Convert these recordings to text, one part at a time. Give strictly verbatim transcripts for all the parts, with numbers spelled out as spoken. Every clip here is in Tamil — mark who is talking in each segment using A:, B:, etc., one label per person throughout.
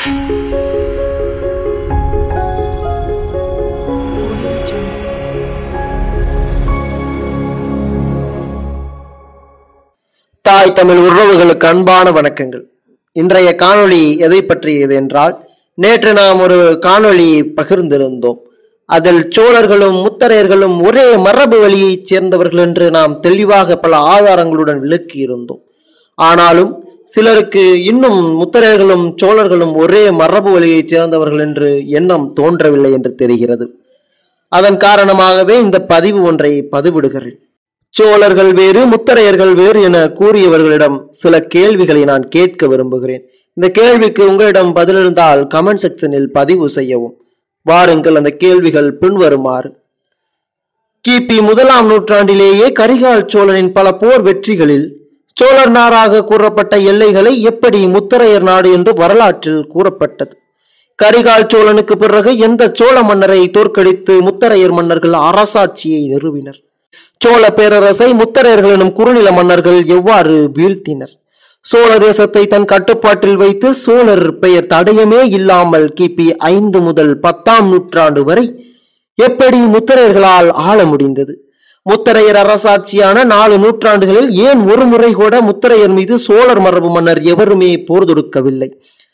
A: தாய் தமிழ் உறவுகளுக்கு அன்பான வணக்கங்கள். இன்றைய காணொளி எதை பற்றியது என்றால், நேற்று நாம் ஒரு காணொளி பகிர்ந்திருந்தோம். அதில் சோழர்களும் முத்தரையர்களும் ஒரே மரபு வழியைச் சேர்ந்தவர்கள் என்று நாம் தெளிவாக பல ஆதாரங்களுடன் விளக்கி இருந்தோம். ஆனாலும் சிலருக்கு இன்னும் முத்தரையர்களும் சோழர்களும் ஒரே மரபு வழியைச் சேர்ந்தவர்கள் என்று எண்ணம் தோன்றவில்லை என்று தெரிகிறது. அதன் காரணமாகவே இந்த பதிவு ஒன்றை பதிவிடுகிறேன். சோழர்கள் வேறு முத்தரையர்கள் வேறு என கூறியவர்களிடம் சில கேள்விகளை நான் கேட்க விரும்புகிறேன். இந்த கேள்விக்கு உங்களிடம் பதிலிருந்தால் கமெண்ட் செக்ஷனில் பதிவு செய்யவும். வாருங்கள், அந்த கேள்விகள் பின்வருமாறு. கிபி முதலாம் நூற்றாண்டிலேயே கரிகால் சோழனின் பல போர் வெற்றிகளில் சோழர் நாடாக கூறப்பட்ட எல்லைகளை எப்படி முத்தரையர் நாடு என்று வரலாற்றில் கூறப்பட்டது. கரிகால் சோழனுக்கு பிறகு எந்த சோழ மன்னரை தோற்கடித்து முத்தரையர் மன்னர்கள் அரசாட்சியை நிறுவினர்? சோழ பேரரசை முத்தரையர்கள் எனும் குறுநில மன்னர்கள் எவ்வாறு வீழ்த்தினர்? சோழ தேசத்தை தன் கட்டுப்பாட்டில் வைத்து சோழர் பெயர் தடயமே இல்லாமல் கிபி ஐந்து முதல் பத்தாம் நூற்றாண்டு வரை எப்படி முத்தரையர்களால் ஆள முடிந்தது? முத்தரையர் அரசாட்சியான நாலு நூற்றாண்டுகளில் ஏன் ஒரு முறை கூட முத்தரையர் மீது சோழர் மரபு மன்னர் எவருமே போர் தொடுக்கவில்லை?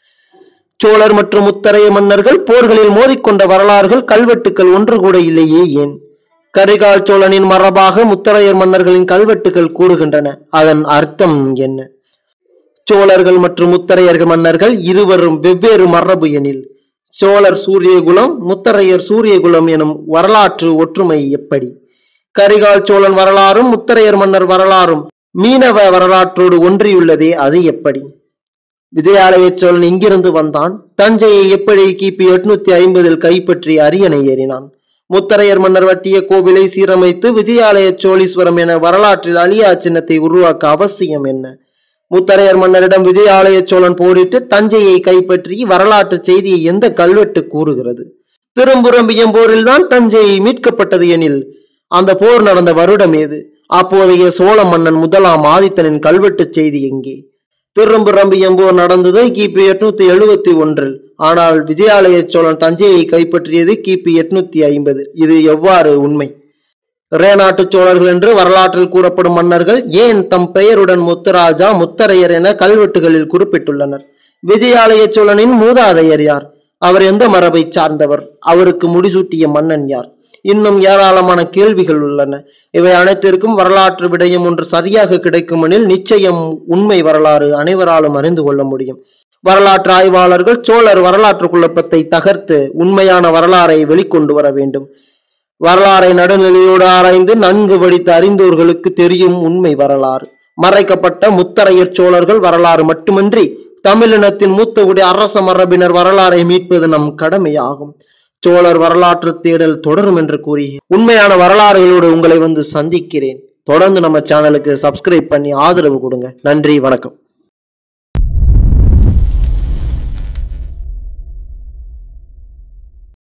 A: சோழர் மற்றும் முத்தரைய மன்னர்கள் போர்களில் மோதிக்கொண்ட வரலாறுகள் கல்வெட்டுக்கள் ஒன்று கூட இல்லையே ஏன்? கரிகால் சோழனின் மரபாக முத்தரையர் மன்னர்களின் கல்வெட்டுகள் கூறுகின்றன. அதன் அர்த்தம் என்ன? சோழர்கள் மற்றும் முத்தரையர்கள் மன்னர்கள் இருவரும் வெவ்வேறு மரபு எனில் சோழர் சூரியகுலம், முத்தரையர் சூரியகுலம் எனும் வரலாற்று ஒற்றுமை எப்படி? கரிகால் சோழன் வரலாறும் முத்தரையர் மன்னர் வரலாறும் மீனவ வரலாற்றோடு ஒன்றியுள்ளதே, அது எப்படி? விஜயாலய சோழன் இங்கிருந்து வந்தான். தஞ்சையை எப்படி கிபி எட்நூத்தி ஐம்பதில் கைப்பற்றி அரியணை ஏறினான்? முத்தரையர் மன்னர் வட்டிய கோவிலை சீரமைத்து விஜயாலய சோழீஸ்வரம் என வரலாற்றில் அழியா சின்னத்தை உருவாக்க அவசியம் என்ன? முத்தரையர் மன்னரிடம் விஜயாலய சோழன் போரிட்டு தஞ்சையை கைப்பற்றி வரலாற்று செய்தியை எந்த கல்வெட்டு கூறுகிறது? திரும்புரம்பியம் போரில் தான் தஞ்சை மீட்கப்பட்டது எனில் அந்த போர் நடந்த வருடம் ஏது? அப்போதைய சோழ மன்னன் முதலாம் ஆதித்தனின் கல்வெட்டு செய்தி எங்கே? திரும்புரம்பியம் போர் நடந்தது கிபி எட்நூத்தி எழுபத்தி ஒன்றில். ஆனால் விஜயாலய சோழன் தஞ்சையை கைப்பற்றியது கிபி எட்நூத்தி ஐம்பது. இது எவ்வாறு உண்மை? ரேநாட்டு சோழர்கள் என்று வரலாற்றில் கூறப்படும் மன்னர்கள் ஏன் தம் பெயருடன் முத்துராஜா, முத்தரையர் என கல்வெட்டுகளில் குறிப்பிட்டுள்ளனர்? விஜயாலய சோழனின் மூதாதையர் யார்? அவர் எந்த மரபை சார்ந்தவர்? அவருக்கு முடிசூட்டிய மன்னன் யார்? இன்னும் ஏராளமான கேள்விகள் உள்ளன. இவை அனைத்திற்கும் வரலாற்று விடயம் ஒன்று சரியாக கிடைக்குமெனில் நிச்சயம் உண்மை வரலாறு அனைவராலும் அறிந்து கொள்ள முடியும். வரலாற்று ஆய்வாளர்கள் சோழர் வரலாற்று குழப்பத்தை தகர்த்து உண்மையான வரலாறை வெளிக்கொண்டு வர வேண்டும். வரலாறை நடுநிலையோடு ஆராய்ந்து நன்கு படித்து அறிந்தோர்களுக்கு தெரியும் உண்மை வரலாறு. மறைக்கப்பட்ட முத்தரையர் சோழர்கள் வரலாறு மட்டுமின்றி தமிழினத்தின் மூத்தவுடைய அரச மரபினர் வரலாறை மீட்பது நம் கடமையாகும். சோழர் வரலாற்று தேடல் தொடரும் என்று கூறி உண்மையான வரலாறுகளோடு உங்களை வந்து சந்திக்கிறேன். தொடர்ந்து நம்ம சேனலுக்கு சப்ஸ்கிரைப் பண்ணி ஆதரவு கொடுங்க. நன்றி, வணக்கம்.